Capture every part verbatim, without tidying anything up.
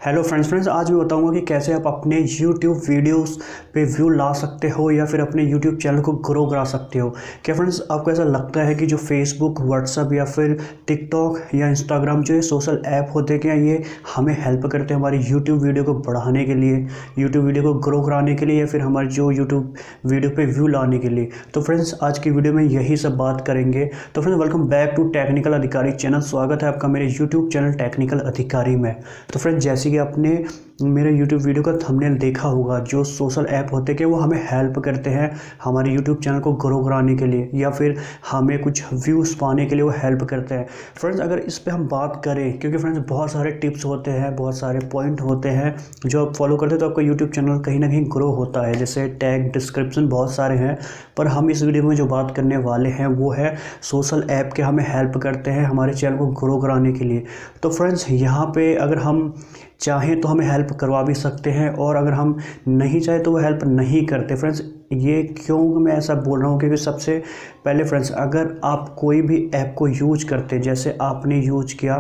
Hello friends friends आज मैं बताऊंगा कि कैसे आप अपने यूट्यूब वीडियोस पे व्यू ला सकते हो या फिर अपने यूट्यूब चैनल को ग्रो करा सकते हो। क्या फ्रेंड्स आपको ऐसा लगता है कि जो फेसबुक, व्हाट्सएप या फिर टिकटॉक या इंस्टाग्राम जो ये सोशल ऐप होते हैं, क्या ये हमें हेल्प करते हैं हमारी यूट्यूब वीडियो को बढ़ाने के लिए, यूट्यूब वीडियो को ग्रो कराने के लिए या फिर हमारी जो यूट्यूब वीडियो पे व्यू लाने के लिए? तो फ्रेंड्स आज की वीडियो में यही सब बात करेंगे। तो friends welcome back to technical Adhikari channel. स्वागत है आपका मेरे यूट्यूब चैनल टेक्निकल अधिकारी में। तो फ्रेंड्स जैसे कि आपने मेरे यूट्यूब वीडियो का थंबनेल देखा होगा, जो सोशल ऐप होते हैं कि वो हमें हेल्प करते हैं हमारे यूट्यूब चैनल को ग्रो कराने के लिए या फिर हमें कुछ व्यूज़ पाने के लिए वो हेल्प करते हैं। फ्रेंड्स अगर इस पे हम बात करें, क्योंकि फ्रेंड्स बहुत सारे टिप्स होते हैं, बहुत सारे पॉइंट होते हैं जो आप फॉलो करते हैं तो आपका यूट्यूब चैनल कहीं ना कहीं ग्रो होता है। जैसे टैग, डिस्क्रिप्शन बहुत सारे हैं, पर हम इस वीडियो में जो बात करने वाले हैं वो है सोशल ऐप के हमें हेल्प करते हैं हमारे चैनल को ग्रो कराने के लिए। तो फ्रेंड्स यहाँ पे अगर हम चाहें तो हमें हेल्प करवा भी सकते हैं और अगर हम नहीं चाहें तो वो हेल्प नहीं करते। फ्रेंड्स ये क्यों मैं ऐसा बोल रहा हूँ, क्योंकि सबसे पहले फ्रेंड्स अगर आप कोई भी ऐप को यूज करते हैं, जैसे आपने यूज किया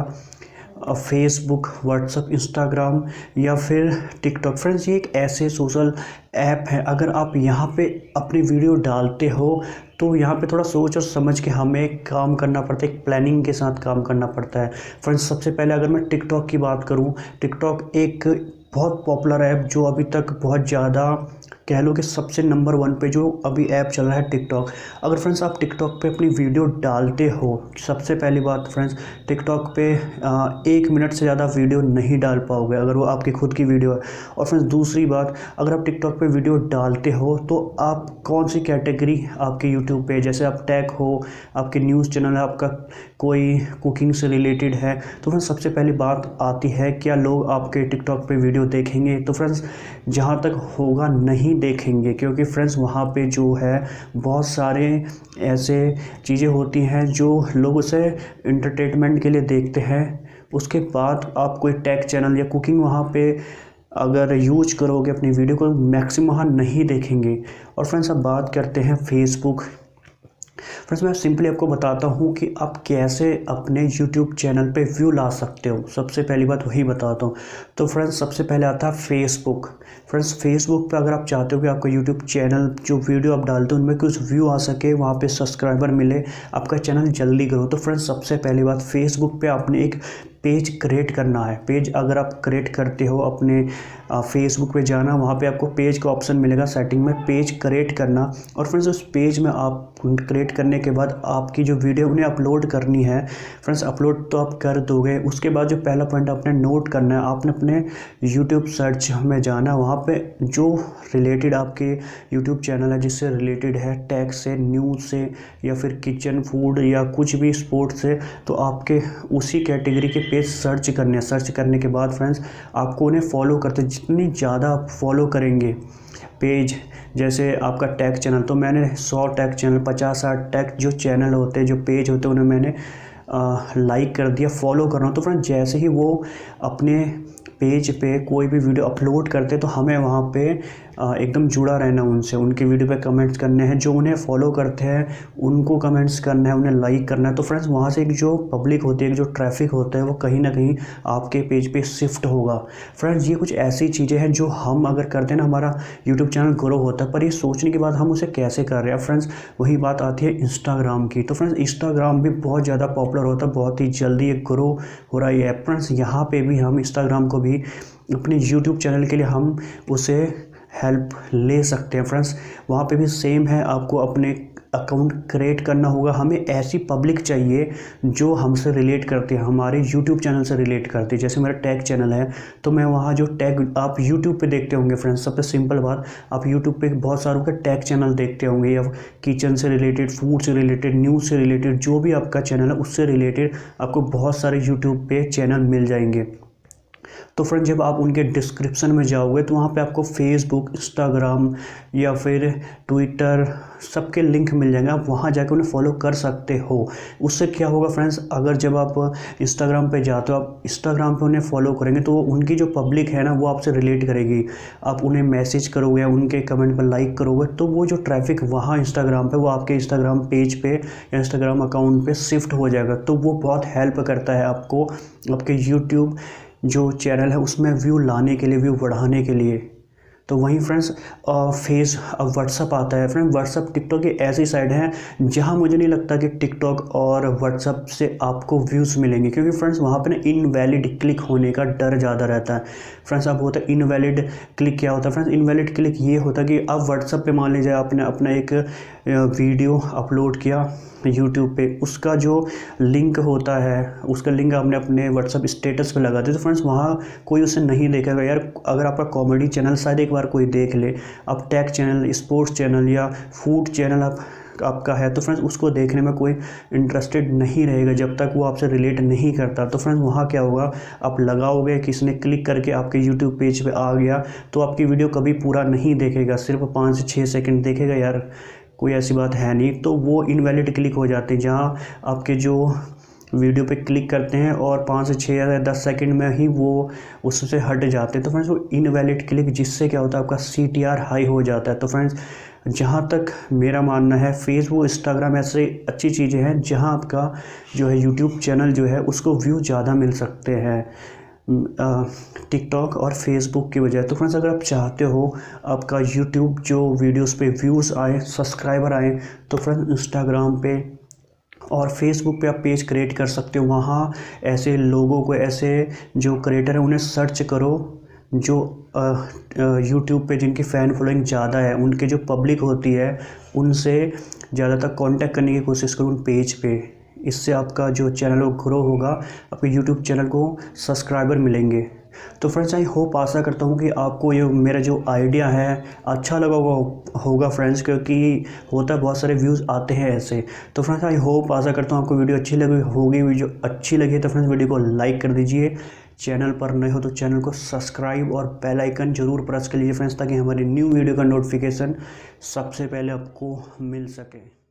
फेसबुक, व्हाट्सएप, इंस्टाग्राम या फिर टिकटॉक, फ्रेंड्स ये एक ऐसे सोशल ऐप है, अगर आप यहाँ पे अपनी वीडियो डालते हो तो यहाँ पे थोड़ा सोच और समझ के हमें काम करना पड़ता है, एक प्लानिंग के साथ काम करना पड़ता है। फ्रेंड्स सबसे पहले अगर मैं टिकटॉक की बात करूँ, टिकटॉक एक बहुत पॉपुलर ऐप जो अभी तक बहुत ज़्यादा कह लो कि सबसे नंबर वन पे जो अभी ऐप चल रहा है टिकटॉक। अगर फ्रेंड्स आप टिकटॉक पे अपनी वीडियो डालते हो, सबसे पहली बात फ्रेंड्स टिकटॉक पे आ, एक मिनट से ज़्यादा वीडियो नहीं डाल पाओगे अगर वो आपकी खुद की वीडियो है। और फ्रेंड्स दूसरी बात, अगर आप टिकटॉक पे वीडियो डालते हो तो आप कौन सी कैटेगरी आपके यूट्यूब पे, जैसे आप टैग हो, आपके न्यूज़ चैनल है, आपका कोई कुकिंग से रिलेटेड है, तो फ्रेंड्स सबसे पहली बात आती है क्या लोग आपके टिकटॉक पे वीडियो देखेंगे? तो फ्रेंड्स जहाँ तक होगा नहीं देखेंगे, क्योंकि फ्रेंड्स वहाँ पे जो है बहुत सारे ऐसे चीज़ें होती हैं जो लोग उसे एंटरटेनमेंट के लिए देखते हैं। उसके बाद आप कोई टेक चैनल या कुकिंग वहाँ पे अगर यूज करोगे अपनी वीडियो को, मैक्सिमम वहाँ नहीं देखेंगे। और फ्रेंड्स अब बात करते हैं फेसबुक। फ्रेंड्स मैं सिंपली आपको बताता हूँ कि आप कैसे अपने यूट्यूब चैनल पे व्यू ला सकते हो। सबसे पहली बात वही बताता हूँ। तो फ्रेंड्स सबसे पहले आता है फेसबुक। फ्रेंड्स फेसबुक पे अगर आप चाहते हो कि आपका यूट्यूब चैनल जो वीडियो आप डालते हो उनमें कुछ व्यू आ सके, वहाँ पे सब्सक्राइबर मिले, आपका चैनल जल्दी ग्रो, तो फ्रेंड्स सबसे पहली बात फेसबुक पे आपने एक पेज क्रिएट करना है। पेज अगर आप क्रिएट करते हो अपने फेसबुक पे जाना, वहाँ पे आपको पेज का ऑप्शन मिलेगा सेटिंग में, पेज क्रिएट करना। और फ्रेंड्स उस पेज में आप क्रिएट करने के बाद आपकी जो वीडियो उन्हें अपलोड करनी है। फ्रेंड्स अपलोड तो आप कर दोगे, उसके बाद जो पहला पॉइंट आपने नोट करना है, आपने अपने यूट्यूब सर्च में जाना, वहाँ पे जो रिलेटेड आपके यूट्यूब चैनल है, जिससे रिलेटेड है टैग से, न्यूज़ से या फिर किचन, फूड या कुछ भी स्पोर्ट्स से, तो आपके उसी कैटेगरी के पेज सर्च करने हैं। सर्च करने के बाद फ्रेंड्स आपको उन्हें फॉलो करते, जितनी ज़्यादा आप फॉलो करेंगे पेज, जैसे आपका टैग चैनल, तो मैंने सौ टैग चैनल, पचास साठ टैग जो चैनल होते हैं, जो पेज होते हैं, उन्हें मैंने लाइक कर दिया, फॉलो कर रहा हूँ। तो फ्रेंड्स जैसे ही वो अपने पेज पे कोई भी वीडियो अपलोड करते तो हमें वहाँ पे एकदम जुड़ा रहना उनसे, उनकी वीडियो पे कमेंट्स करने हैं, जो उन्हें फॉलो करते हैं उनको कमेंट्स करना है, उन्हें लाइक करना है। तो फ्रेंड्स वहाँ से एक जो पब्लिक होती है, जो ट्रैफिक होता है, वो कहीं ना कहीं आपके पेज पे शिफ्ट होगा। फ्रेंड्स ये कुछ ऐसी चीज़ें हैं जो हम अगर करते हैं ना, हमारा यूट्यूब चैनल ग्रो होता है, पर ये सोचने के बाद हम उसे कैसे कर रहे हैं। फ्रेंड्स वही बात आती है इंस्टाग्राम की। तो फ्रेंड्स इंस्टाग्राम भी बहुत ज़्यादा पॉपुलर होता है, बहुत ही जल्दी ये ग्रो हो रहा है ये ऐप। फ्रेंड्स यहाँ पे भी हम इंस्टाग्राम को भी अपने यूट्यूब चैनल के लिए हम उसे हेल्प ले सकते हैं। फ्रेंड्स वहाँ पे भी सेम है, आपको अपने अकाउंट क्रिएट करना होगा। हमें ऐसी पब्लिक चाहिए जो हमसे रिलेट करती है, हमारे यूट्यूब चैनल से रिलेट करती है। जैसे मेरा टैग चैनल है, तो मैं वहाँ जो टैग आप यूट्यूब पे देखते होंगे फ्रेंड्स, सबसे सिंपल बात, आप यूट्यूब पे बहुत सारों के टैग चैनल देखते होंगे, या किचन से रिलेटेड, फूड से रिलेटेड, न्यूज़ से रिलेटेड, जो भी आपका चैनल है उससे रिलेटेड आपको बहुत सारे यूट्यूब पे चैनल मिल जाएंगे। तो फ्रेंड जब आप उनके डिस्क्रिप्शन में जाओगे तो वहाँ पे आपको फेसबुक, इंस्टाग्राम या फिर ट्विटर सबके लिंक मिल जाएंगे, आप वहाँ जाकर उन्हें फॉलो कर सकते हो। उससे क्या होगा फ्रेंड्स, अगर जब आप इंस्टाग्राम पे जाते हो, आप इंस्टाग्राम पे उन्हें फॉलो करेंगे तो उनकी जो पब्लिक है ना वो आपसे रिलेट करेगी। आप उन्हें मैसेज करोगे, उनके कमेंट पर लाइक करोगे, तो वो जो ट्रैफिक वहाँ इंस्टाग्राम पे वो आपके इंस्टाग्राम पेज पे या इंस्टाग्राम अकाउंट पे शिफ्ट हो जाएगा। तो वो बहुत हेल्प करता है आपको आपके यूट्यूब जो चैनल है उसमें व्यू लाने के लिए, व्यू बढ़ाने के लिए। तो वहीं फ्रेंड्स फेस अब व्हाट्सअप आता है। फ्रेंड व्हाट्सअप टिकटॉक ये ऐसी साइड है जहां मुझे नहीं लगता कि टिकटॉक और व्हाट्सअप से आपको व्यूज़ मिलेंगे, क्योंकि फ्रेंड्स वहां पे ना इनवैलिड क्लिक होने का डर ज़्यादा रहता है। फ्रेंड्स अब होता है इनवैलिड क्लिक, क्या होता है फ्रेंड्स? इनवैलिड क्लिक ये होता है कि अब व्हाट्सअप पे मान लीजिए आपने अपना एक वीडियो अपलोड किया यूट्यूब पे, उसका जो लिंक होता है, उसका लिंक आपने अपने व्हाट्सअप स्टेटस पे लगा दिया, तो फ्रेंड्स वहाँ कोई उसे नहीं देखेगा। यार अगर आपका कॉमेडी चैनल शायद एक बार कोई देख ले, अब टेक चैनल, स्पोर्ट्स चैनल या फूड चैनल आप आपका है, तो फ्रेंड्स उसको देखने में कोई इंटरेस्टेड नहीं रहेगा जब तक वो आपसे रिलेट नहीं करता। तो फ्रेंड्स वहाँ क्या होगा, आप लगाओगे, किसी ने क्लिक करके आपके यूट्यूब पेज पे आ गया तो आपकी वीडियो कभी पूरा नहीं देखेगा, सिर्फ पाँच से छः सेकंड देखेगा। यार कोई ऐसी बात है नहीं, तो वो इनवैलिड क्लिक हो जाते हैं जहाँ आपके जो वीडियो पे क्लिक करते हैं और पाँच से छः या दस सेकंड में ही वो उससे हट जाते हैं। तो फ्रेंड्स वो इनवैलिड क्लिक, जिससे क्या होता है आपका सी टी आर हाई हो जाता है। तो फ्रेंड्स जहाँ तक मेरा मानना है, फेसबुक, इंस्टाग्राम ऐसे अच्छी चीज़ें हैं जहाँ आपका जो है यूट्यूब चैनल जो है उसको व्यू ज़्यादा मिल सकते हैं टिकटॉक और फेसबुक की वजह। तो फ्रेंड्स अगर आप चाहते हो आपका यूट्यूब जो वीडियोस पे व्यूज़ आए, सब्सक्राइबर आए, तो फ्रेंड्स इंस्टाग्राम पे और फेसबुक पे आप पेज क्रिएट कर सकते हो। वहाँ ऐसे लोगों को, ऐसे जो क्रिएटर हैं उन्हें सर्च करो जो यूट्यूब पे जिनकी फ़ैन फॉलोइंग ज़्यादा है, उनके जो पब्लिक होती है उनसे ज़्यादातर कांटेक्ट करने की कोशिश करो उन पेज पे। इससे आपका जो चैनल वो ग्रो होगा, आपके यूट्यूब चैनल को सब्सक्राइबर मिलेंगे। तो फ्रेंड्स आई होप, आशा करता हूँ कि आपको ये मेरा जो आइडिया है अच्छा लगा होगा होगा फ्रेंड्स, क्योंकि होता है बहुत सारे व्यूज़ आते हैं ऐसे। तो फ्रेंड्स आई होप, आशा करता हूँ आपको वीडियो अच्छी लगी होगी। वीडियो अच्छी लगी तो फ्रेंड्स वीडियो को लाइक कर दीजिए, चैनल पर नए हो तो चैनल को सब्सक्राइब और बेल आइकन जरूर प्रेस कर लीजिए फ्रेंड्स, ताकि हमारी न्यू वीडियो का नोटिफिकेशन सबसे पहले आपको मिल सके।